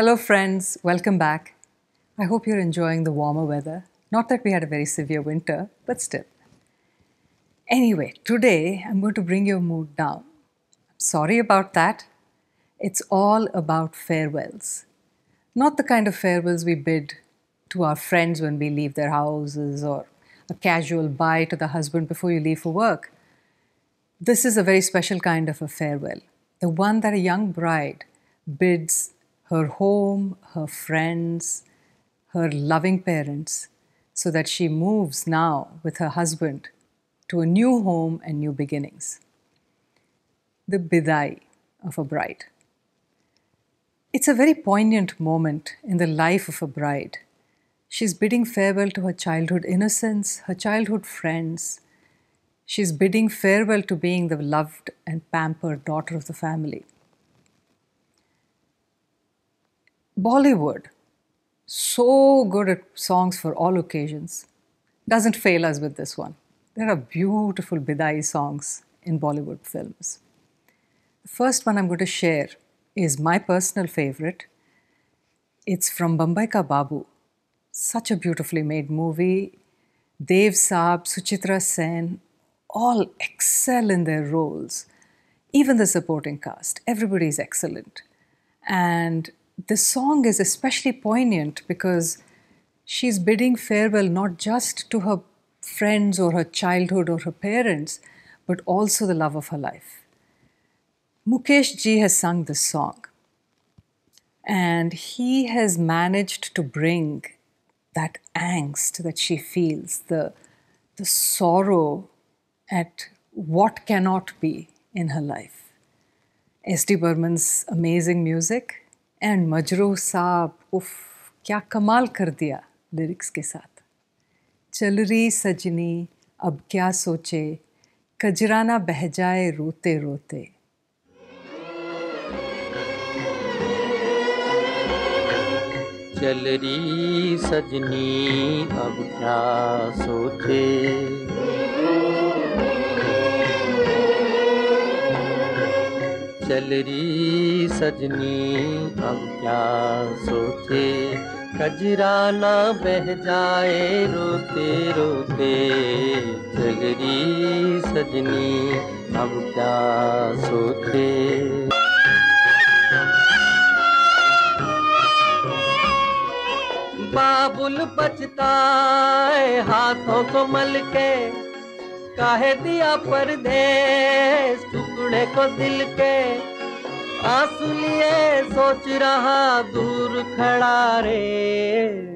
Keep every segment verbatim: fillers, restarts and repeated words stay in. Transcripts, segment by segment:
Hello friends, welcome back. I hope you're enjoying the warmer weather. Not that we had a very severe winter, but still. Anyway, today I'm going to bring your mood down. Sorry about that. It's all about farewells. Not the kind of farewells we bid to our friends when we leave their houses or a casual bye to the husband before you leave for work. This is a very special kind of a farewell. The one that a young bride bids her home, her friends, her loving parents, so that she moves now with her husband to a new home and new beginnings. The bidai of a bride. It's a very poignant moment in the life of a bride. She's bidding farewell to her childhood innocence, her childhood friends. She's bidding farewell to being the loved and pampered daughter of the family. Bollywood, so good at songs for all occasions, doesn't fail us with this one. There are beautiful bidai songs in Bollywood films. The first one I'm going to share is my personal favorite. It's from Bambai Ka Babu. Such a beautifully made movie. Dev Saab, Suchitra Sen, all excel in their roles. Even the supporting cast, everybody is excellent. And the song is especially poignant because she's bidding farewell not just to her friends or her childhood or her parents, but also the love of her life. Mukesh ji has sung this song, and he has managed to bring that angst that she feels, the, the sorrow at what cannot be in her life. S D Burman's amazing music and Majrooh Saab, uff, kya kamal kar diya lyrics ke saath. Chal ri sajni, ab kya soche, kajrana beh jaye rote rote. चल री सजनी अब क्या सोचे चल री सजनी अब क्या सोचे कजरा ना बह जाए रोते रोते चल री सजनी अब क्या सोचे बाबुल बचताए हाथों को मल के काहे दिया परदेस टुकड़े को दिल के आंसू लिए सोच रहा दूर खड़ा रे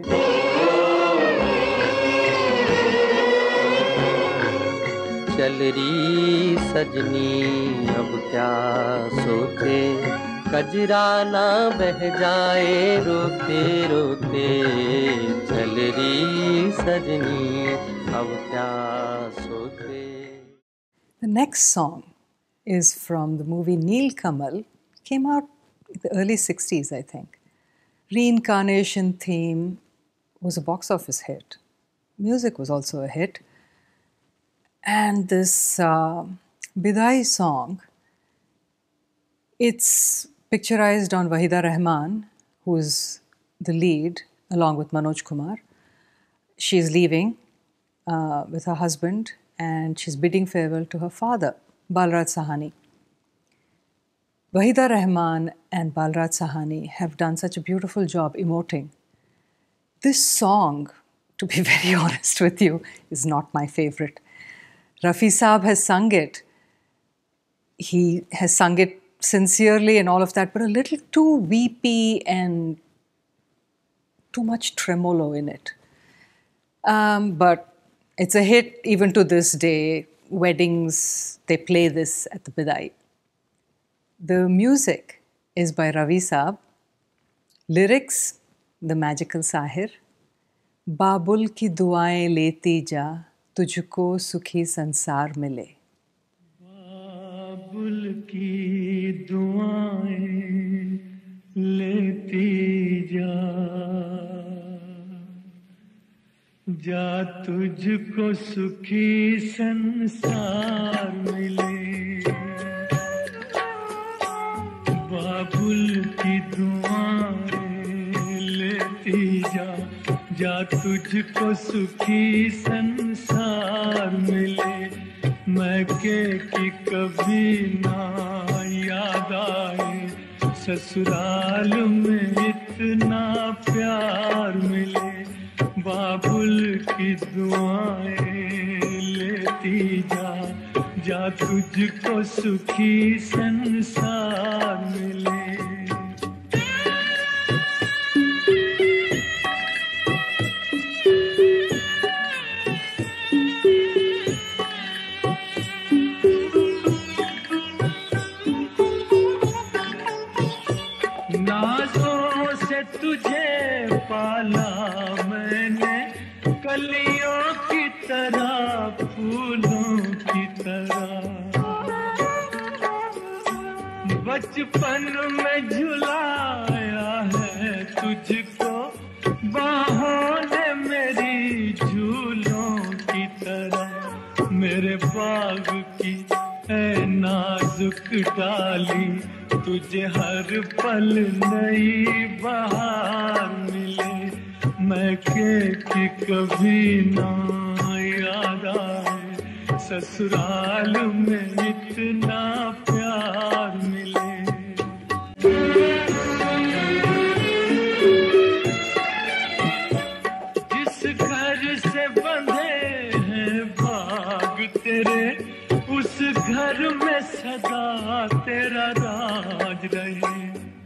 चल री सजनी अब क्या सोचे कजरा ना बह जाए रोते रोते चल री सजनी अब क्या सोचे. The next song is from the movie Neel Kamal. Came out in the early sixties, I think. Reincarnation theme was a box office hit. Music was also a hit. And this uh, bidai song, it's picturized on Wahida Rehman, who's the lead, along with Manoj Kumar. She's leaving uh, with her husband, and she's bidding farewell to her father, Balraj Sahani. Wahida Rehman and Balraj Sahani have done such a beautiful job emoting. This song, to be very honest with you, is not my favorite. Rafi Saab has sung it. He has sung it sincerely and all of that, but a little too weepy and too much tremolo in it. Um, but it's a hit even to this day. Weddings, they play this at the bidai. The music is by Ravi Saab. Lyrics, the magical Sahir. Babul ki duaएं लेती जा, तुझको सुखी संसार मिले. बाबुल की दुआएं लेती जा, जा तुझको सुखी संसार मिले. बाबुल की दुआएं जा तुझको सुखी संसार मिले, मैके की कभी ना याद आए, ससुराल में इतना प्यार मिले, बाबुल की दुआएं लेती जा, जा तुझको सुखी संसार मिले। नाज़ों से तुझे पाला मैंने, कलियों की तरह फूलों की तरह, बचपन में झुलाया है तुझको बाहों ने मेरी झूलों की तरह, मेरे बाग की है नाजुक डाली, तुझे हर पल नई बहार मिले, मैके की कभी ना याद आए, ससुराल में इतना प्यार मिले। जिस घर से बंधे हैं बाग तेरे, उस घर में सदा तेरा राज रहे,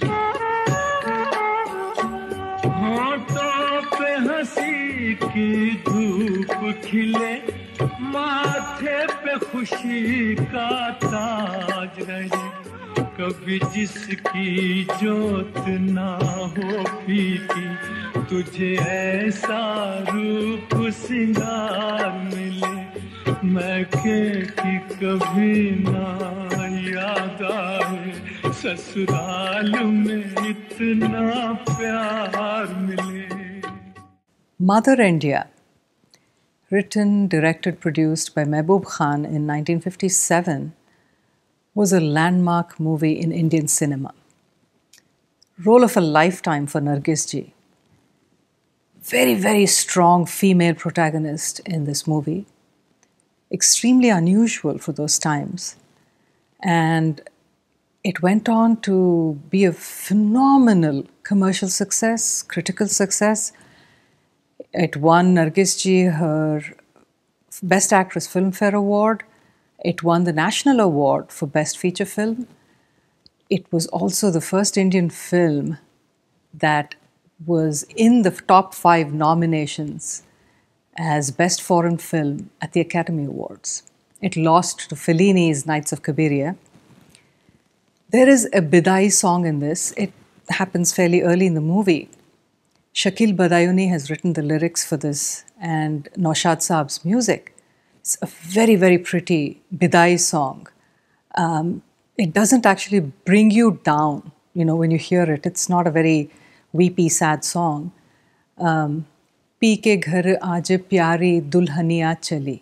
होठों पे हंसी की धूप खिले, माथे पे खुशी का ताज रहे, कभी जिसकी जोत ना हो फीकी, तुझे ऐसा रूप सिंगार मिले, मैके की कभी ना याद आए, ससुराल में इतना प्यार मिले। Mother India, written, directed, produced by Mehboob Khan in nineteen fifty-seven, was a landmark movie in Indian cinema. Role of a lifetime for Nargis ji. Very, very strong female protagonist in this movie. Extremely unusual for those times. And it went on to be a phenomenal commercial success, critical success. It won Nargis ji her Best Actress Filmfare Award. It won the National Award for Best Feature Film. It was also the first Indian film that was in the top five nominations as Best Foreign Film at the Academy Awards. It lost to Fellini's Nights of Cabiria. There is a Bidai song in this. It happens fairly early in the movie. Shakil Badayuni has written the lyrics for this, and Naushad Saab's music. It's a very, very pretty Bidai song. Um, it doesn't actually bring you down, you know, when you hear it. It's not a very weepy, sad song. Um, Pee ke ghar aaj pyari dulhaniya chali.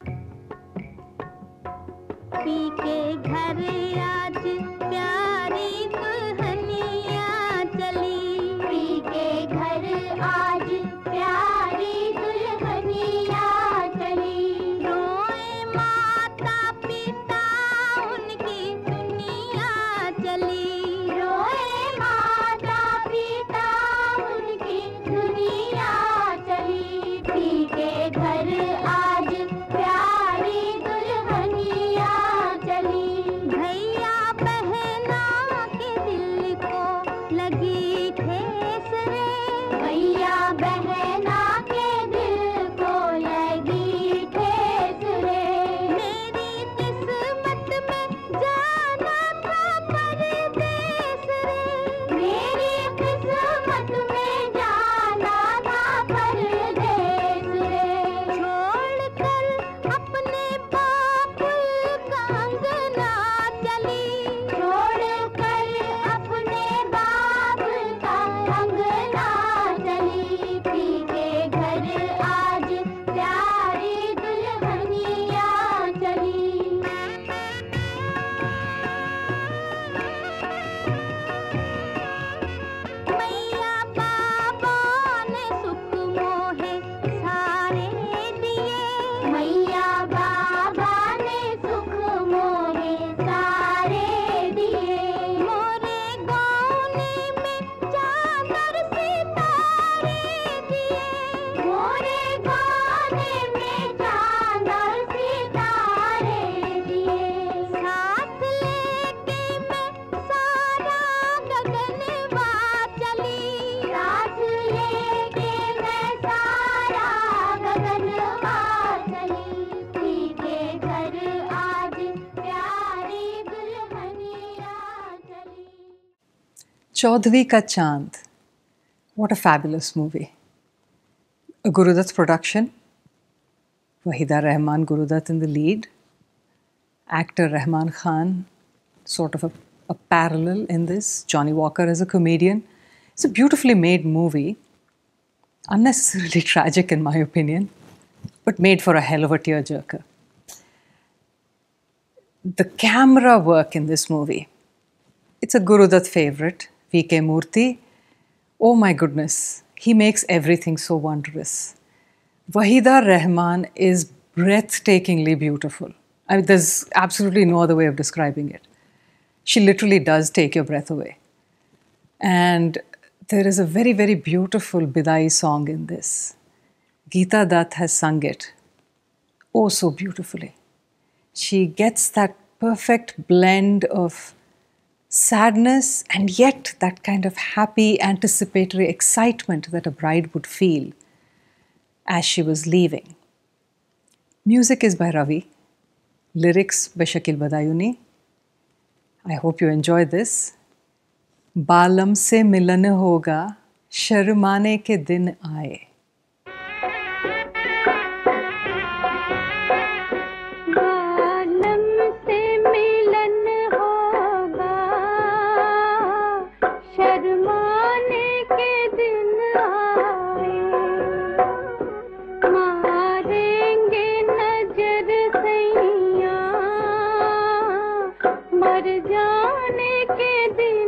पी के घर आज प्यारी दुल्हनिया चली, P के घर आज प्यारी दुल्हनिया चली, रोए माता पिता उनकी दुनिया चली, रोए माता पिता उनकी दुनिया चली, पी के घर आज प्यारी दुल्हनिया चली, भैया बहना के दिल को लगी ठेस रे, भैया बहना के दिल को लगी ठेस रे, मेरी किस्मत में जाना था परदेस रे, मेरी किस्मत में जाना था परदेस रे, छोड़ Chaudhary Ka Chand. What a fabulous movie. A Gurudutt production. Wahida Rehman, Gurudutt in the lead. Actor Rahman Khan, sort of a, a parallel in this. Johnny Walker as a comedian. It's a beautifully made movie. Unnecessarily tragic in my opinion, but made for a hell of a tearjerker. The camera work in this movie. It's a Gurudutt favorite, V K Murthy. Oh my goodness, he makes everything so wondrous. Wahida Rehman is breathtakingly beautiful. I mean, there's absolutely no other way of describing it. She literally does take your breath away. And there is a very, very beautiful Bidai song in this. Geeta Dutt has sung it oh so beautifully. She gets that perfect blend of sadness and yet that kind of happy, anticipatory excitement that a bride would feel as she was leaving. Music is by Ravi, lyrics by Shakil Badayuni. I hope you enjoy this. बालम से मिलन होगा शर्माने के दिन आए. बालम से मिलन होगा शर्माने के दिन आए. मारेंगे नजर सैया मर जाने के दिन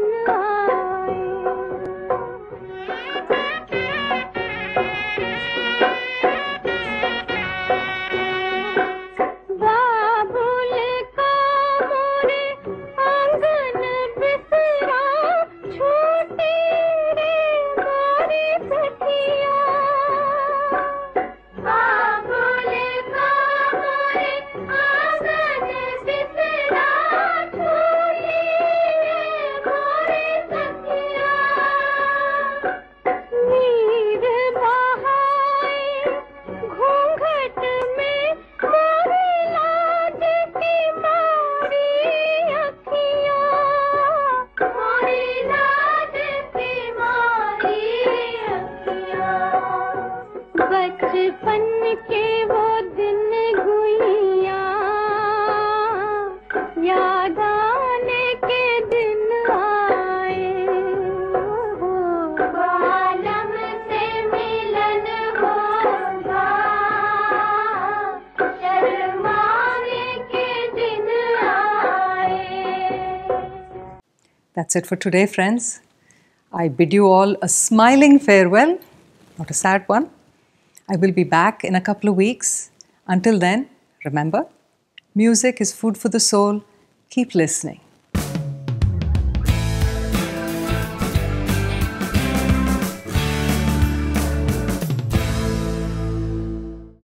बचपन के वो दिन गुइया याद आने के दिन आए. बालम से मिलन होगा शर्माने के दिन आए. That's it for today, friends. I bid you all a smiling farewell, not a sad one. I will be back in a couple of weeks. Until then, remember, music is food for the soul. Keep listening.